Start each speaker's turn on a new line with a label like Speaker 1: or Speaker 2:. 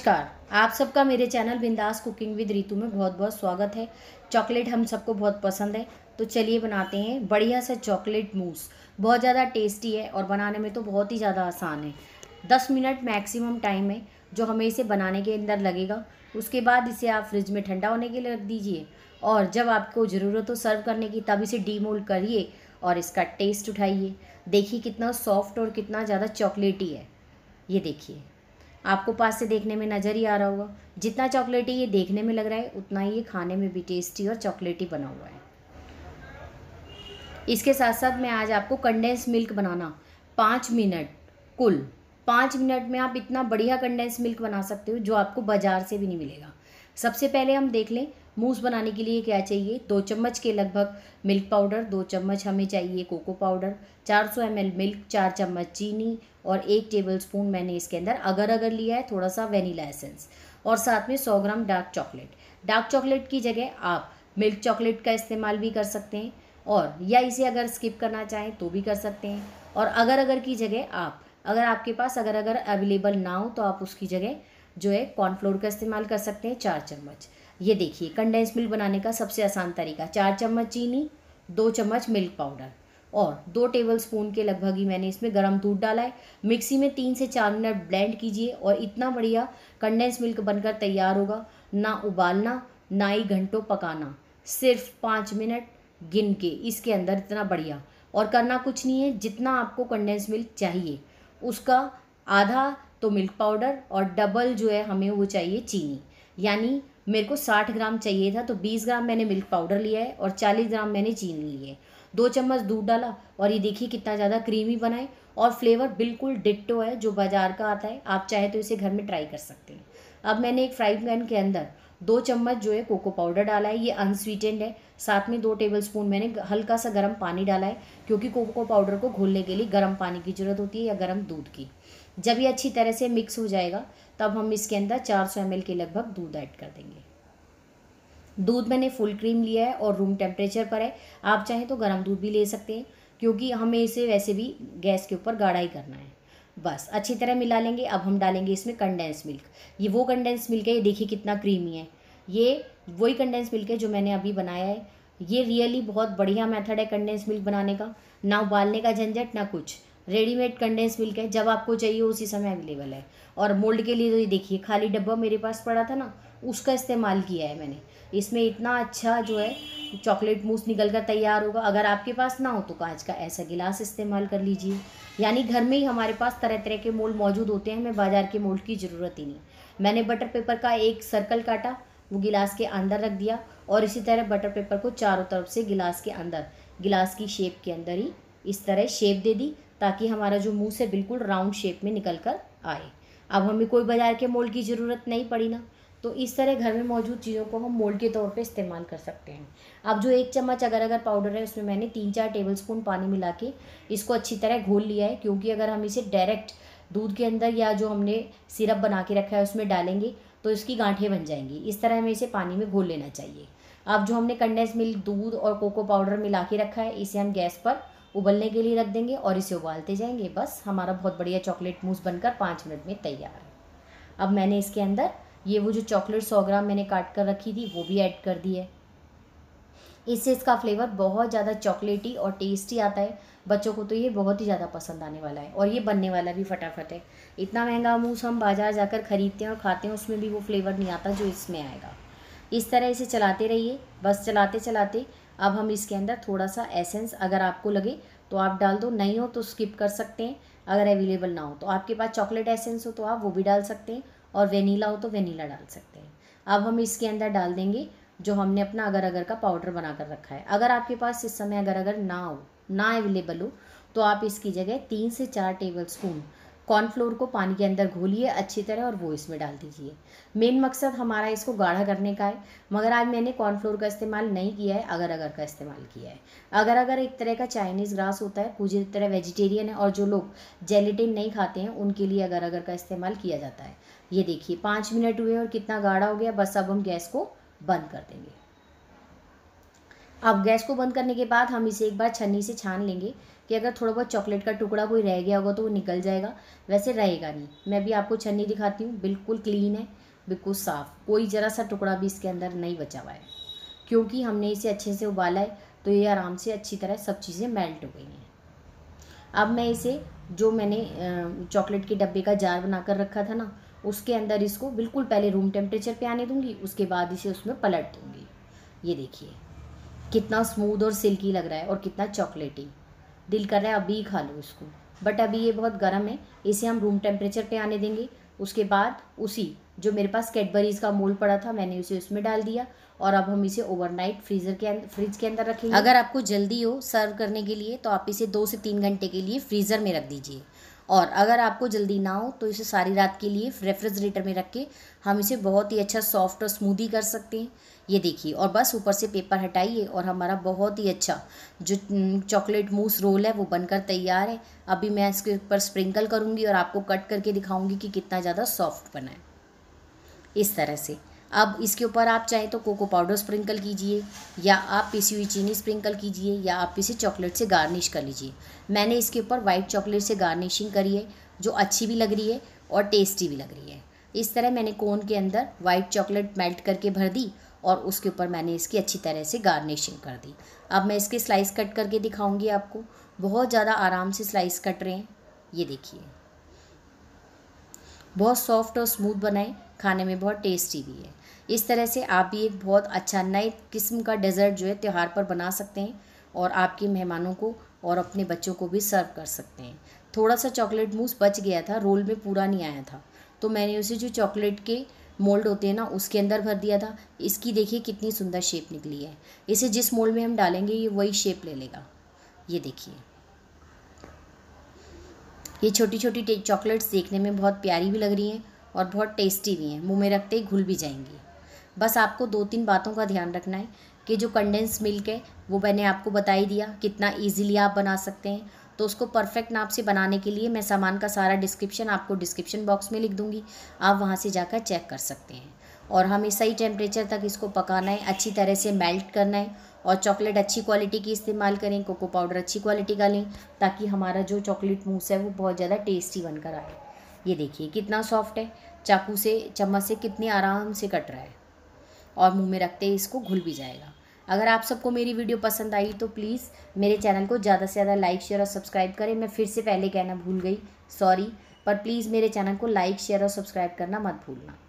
Speaker 1: नमस्कार। आप सबका मेरे चैनल बिंदास कुकिंग विद रीतू में बहुत बहुत स्वागत है। चॉकलेट हम सबको बहुत पसंद है, तो चलिए बनाते हैं बढ़िया सा चॉकलेट मूस। बहुत ज़्यादा टेस्टी है और बनाने में तो बहुत ही ज़्यादा आसान है। 10 मिनट मैक्सिमम टाइम है जो हमें इसे बनाने के अंदर लगेगा। उसके बाद इसे आप फ्रिज में ठंडा होने के लिए रख दीजिए और जब आपको ज़रूरत हो सर्व करने की तब इसे डीमोल्ड करिए और इसका टेस्ट उठाइए। देखिए कितना सॉफ्ट और कितना ज़्यादा चॉकलेटी है। ये देखिए, आपको पास से देखने में नज़र ही आ रहा होगा। जितना चॉकलेटी ये देखने में लग रहा है उतना ही ये खाने में भी टेस्टी और चॉकलेटी बना हुआ है। इसके साथ साथ मैं आज आपको कंडेंस मिल्क बनाना 5 मिनट, कुल 5 मिनट में आप इतना बढ़िया कंडेंस मिल्क बना सकते हो जो आपको बाज़ार से भी नहीं मिलेगा। सबसे पहले हम देख लें मूस बनाने के लिए क्या चाहिए। 2 चम्मच के लगभग मिल्क पाउडर, 2 चम्मच हमें चाहिए कोको पाउडर, 400 ml मिल्क, 4 चम्मच चीनी और 1 टेबलस्पून मैंने इसके अंदर अगर अगर लिया है थोड़ा सा वेनिला एसेंस और साथ में 100 gram dark chocolate. Dark chocolate की जगह आप मिल्क चॉकलेट का इस्तेमाल भी कर सकते हैं और या इसे अगर स्किप करना चाहें तो भी कर सकते हैं। और अगर अगर की जगह आप, अगर आपके पास अगर अगर अवेलेबल ना हो तो आप उसकी जगह जो है कॉर्नफ्लोर का इस्तेमाल कर सकते हैं 4 चम्मच। ये देखिए कंडेंस मिल्क बनाने का सबसे आसान तरीका, 4 चम्मच चीनी, 2 चम्मच मिल्क पाउडर और 2 टेबलस्पून के लगभग ही मैंने इसमें गर्म दूध डाला है। मिक्सी में 3 से 4 मिनट ब्लेंड कीजिए और इतना बढ़िया कंडेंस मिल्क बनकर तैयार होगा। ना उबालना ना ही घंटों पकाना, सिर्फ 5 मिनट गिन के इसके अंदर इतना बढ़िया। और करना कुछ नहीं है, जितना आपको कंडेंस मिल्क चाहिए उसका आधा तो मिल्क पाउडर और डबल जो है हमें वो चाहिए चीनी। यानी मेरे को 60 ग्राम चाहिए था तो 20 ग्राम मैंने मिल्क पाउडर लिया है और 40 ग्राम मैंने चीनी ली है। 2 चम्मच दूध डाला और ये देखिए कितना ज़्यादा क्रीमी बना है और फ्लेवर बिल्कुल डिट्टो है जो बाज़ार का आता है। आप चाहे तो इसे घर में ट्राई कर सकते हैं। अब मैंने एक फ्राई पैन के अंदर 2 चम्मच जो है कोको पाउडर डाला है, ये अनस्वीटेंड है। साथ में 2 टेबलस्पून मैंने हल्का सा गर्म पानी डाला है क्योंकि कोको पाउडर को घोलने के लिए गर्म पानी की ज़रूरत होती है या गर्म दूध की। जब ये अच्छी तरह से मिक्स हो जाएगा तब हम इसके अंदर 400 ml के लगभग दूध ऐड कर देंगे। दूध मैंने फुल क्रीम लिया है और रूम टेम्परेचर पर है। आप चाहें तो गर्म दूध भी ले सकते हैं क्योंकि हमें इसे वैसे भी गैस के ऊपर गाढ़ा ही करना है। बस अच्छी तरह मिला लेंगे। अब हम डालेंगे इसमें कंडेंस मिल्क। ये वो कंडेंस मिल्क है, ये देखिए कितना क्रीमी है। ये वही कंडेंस मिल्क है जो मैंने अभी बनाया है। ये रियली बहुत बढ़िया मेथड है कंडेंस मिल्क बनाने का, ना उबालने का झंझट ना कुछ। रेडीमेड कंडेंस मिल्क है, जब आपको चाहिए उसी समय अवेलेबल है। और मोल्ड के लिए तो ये देखिए खाली डब्बा मेरे पास पड़ा था ना, उसका इस्तेमाल किया है मैंने। इसमें इतना अच्छा जो है चॉकलेट मूस निकल कर तैयार होगा। अगर आपके पास ना हो तो कांच का ऐसा गिलास इस्तेमाल कर लीजिए। यानी घर में ही हमारे पास तरह तरह के मोल्ड मौजूद होते हैं, हमें बाजार के मोल्ड की ज़रूरत ही नहीं। मैंने बटर पेपर का एक सर्कल काटा, वो गिलास के अंदर रख दिया और इसी तरह बटर पेपर को चारों तरफ से गिलास के अंदर, गिलास की शेप के अंदर ही इस तरह शेप दे दी ताकि हमारा जो मूस है बिल्कुल राउंड शेप में निकल कर आए। अब हमें कोई बाजार के मोल्ड की ज़रूरत नहीं पड़ी ना, तो इस तरह घर में मौजूद चीज़ों को हम मोल्ड के तौर पे इस्तेमाल कर सकते हैं। अब जो 1 चम्मच अगर अगर पाउडर है उसमें मैंने 3-4 टेबलस्पून पानी मिला के इसको अच्छी तरह घोल लिया है, क्योंकि अगर हम इसे डायरेक्ट दूध के अंदर या जो हमने सिरप बना के रखा है उसमें डालेंगे तो इसकी गांठें बन जाएंगी। इस तरह हमें इसे पानी में घोल लेना चाहिए। अब जो हमने कंडेंस मिल्क, दूध और कोको पाउडर मिला के रखा है इसे हम गैस पर उबलने के लिए रख देंगे और इसे उबालते जाएंगे। बस हमारा बहुत बढ़िया चॉकलेट मूस बनकर 5 मिनट में तैयार है। अब मैंने इसके अंदर ये वो जो चॉकलेट 100 ग्राम मैंने काट कर रखी थी वो भी ऐड कर दी है। इससे इसका फ्लेवर बहुत ज़्यादा चॉकलेटी और टेस्टी आता है। बच्चों को तो ये बहुत ही ज़्यादा पसंद आने वाला है और ये बनने वाला भी फटाफट है। इतना महंगा मूस हम बाज़ार जाकर ख़रीदते हैं और खाते हैं, उसमें भी वो फ्लेवर नहीं आता जो इसमें आएगा। इस तरह इसे चलाते रहिए, बस चलाते चलाते। अब हम इसके अंदर थोड़ा सा एसेंस अगर आपको लगे तो आप डाल दो, नहीं हो तो स्किप कर सकते हैं। अगर अवेलेबल ना हो तो आपके पास चॉकलेट एसेंस हो तो आप वो भी डाल सकते हैं और वेनीला हो तो वेनीला डाल सकते हैं। अब हम इसके अंदर डाल देंगे जो हमने अपना अगर अगर का पाउडर बना कर रखा है। अगर आपके पास इस समय अगर अगर ना हो, ना अवेलेबल हो, तो आप इसकी जगह 3 से 4 टेबलस्पून कॉर्नफ्लोर को पानी के अंदर घोलिए अच्छी तरह और वो इसमें डाल दीजिए। मेन मकसद हमारा इसको गाढ़ा करने का है, मगर आज मैंने कॉर्नफ्लोर का इस्तेमाल नहीं किया है, अगर अगर का इस्तेमाल किया है। अगर अगर एक तरह का चाइनीज़ ग्रास होता है, पूरी तरह वेजिटेरियन है और जो लोग जेलेटिन नहीं खाते हैं उनके लिए अगर अगर का इस्तेमाल किया जाता है। ये देखिए 5 मिनट हुए और कितना गाढ़ा हो गया। बस अब हम गैस को बंद कर देंगे। अब गैस को बंद करने के बाद हम इसे एक बार छन्नी से छान लेंगे कि अगर थोड़ा बहुत चॉकलेट का टुकड़ा कोई रह गया होगा तो वो निकल जाएगा, वैसे रहेगा नहीं। मैं भी आपको छन्नी दिखाती हूँ, बिल्कुल क्लीन है, बिल्कुल साफ़, कोई ज़रा सा टुकड़ा भी इसके अंदर नहीं बचा हुआ है, क्योंकि हमने इसे अच्छे से उबाला है तो ये आराम से अच्छी तरह सब चीज़ें मेल्ट हो गई हैं। अब मैं इसे, जो मैंने चॉकलेट के डब्बे का जार बनाकर रखा था ना, उसके अंदर इसको बिल्कुल पहले रूम टेम्परेचर पे आने दूंगी, उसके बाद इसे उसमें पलट दूंगी। ये देखिए कितना स्मूथ और सिल्की लग रहा है और कितना चॉकलेटी, दिल कर रहा है अभी ही खा लो इसको, बट अभी ये बहुत गर्म है, इसे हम रूम टेम्परेचर पे आने देंगे। उसके बाद उसी, जो मेरे पास कैडबरीज़ का मोल्ड पड़ा था, मैंने उसे उसमें डाल दिया और अब हम इसे ओवरनाइट फ्रिज के अंदर रखेंगे। अगर आपको जल्दी हो सर्व करने के लिए तो आप इसे 2 से 3 घंटे के लिए फ्रीज़र में रख दीजिए, और अगर आपको जल्दी ना हो तो इसे सारी रात के लिए रेफ्रिजरेटर में रख के हम इसे बहुत ही अच्छा सॉफ्ट और स्मूदी कर सकते हैं। ये देखिए, और बस ऊपर से पेपर हटाइए और हमारा बहुत ही अच्छा जो चॉकलेट मूस रोल है वो बनकर तैयार है। अभी मैं इसके ऊपर स्प्रिंकल करूँगी और आपको कट करके दिखाऊँगी कि कितना ज़्यादा सॉफ्ट बना है, इस तरह से। अब इसके ऊपर आप चाहें तो कोको पाउडर स्प्रिंकल कीजिए, या आप पिसी हुई चीनी स्प्रिंकल कीजिए, या आप इसे चॉकलेट से गार्निश कर लीजिए। मैंने इसके ऊपर वाइट चॉकलेट से गार्निशिंग करी है, जो अच्छी भी लग रही है और टेस्टी भी लग रही है। इस तरह मैंने कोन के अंदर वाइट चॉकलेट मेल्ट करके भर दी और उसके ऊपर मैंने इसकी अच्छी तरह से गार्निशिंग कर दी। अब मैं इसके स्लाइस कट करके दिखाऊंगी आपको, बहुत ज़्यादा आराम से स्लाइस कट रहे हैं। ये देखिए बहुत सॉफ्ट और स्मूथ बनाए, खाने में बहुत टेस्टी भी है। इस तरह से आप भी एक बहुत अच्छा नए किस्म का डेज़र्ट जो है त्यौहार पर बना सकते हैं और आपके मेहमानों को और अपने बच्चों को भी सर्व कर सकते हैं। थोड़ा सा चॉकलेट मूस बच गया था, रोल में पूरा नहीं आया था, तो मैंने उसे जो चॉकलेट के मोल्ड होते हैं ना उसके अंदर भर दिया था। इसकी देखिए कितनी सुंदर शेप निकली है, इसे जिस मोल्ड में हम डालेंगे ये वही शेप ले लेगा। ये देखिए ये छोटी छोटी चॉकलेट्स देखने में बहुत प्यारी भी लग रही हैं और बहुत टेस्टी भी हैं, मुंह में रखते ही घुल भी जाएंगी। बस आपको 2-3 बातों का ध्यान रखना है कि जो कंडेंस मिल्क है वो मैंने आपको बता ही दिया कितना इजीली आप बना सकते हैं। तो उसको परफेक्ट नाप से बनाने के लिए मैं सामान का सारा डिस्क्रिप्शन आपको डिस्क्रिप्शन बॉक्स में लिख दूंगी, आप वहाँ से जाकर चेक कर सकते हैं। और हमें सही टेम्परेचर तक इसको पकाना है, अच्छी तरह से मेल्ट करना है, और चॉकलेट अच्छी क्वालिटी की इस्तेमाल करें, कोको पाउडर अच्छी क्वालिटी का लें, ताकि हमारा जो चॉकलेट मूस है वो बहुत ज़्यादा टेस्टी बनकर आए। ये देखिए कितना सॉफ्ट है, चाकू से चम्मच से कितनी आराम से कट रहा है और मुंह में रखते ही इसको घुल भी जाएगा। अगर आप सबको मेरी वीडियो पसंद आई तो प्लीज़ मेरे चैनल को ज़्यादा से ज़्यादा लाइक शेयर और सब्सक्राइब करें। मैं फिर से पहले कहना भूल गई, सॉरी, पर प्लीज़ मेरे चैनल को लाइक शेयर और सब्सक्राइब करना मत भूलना।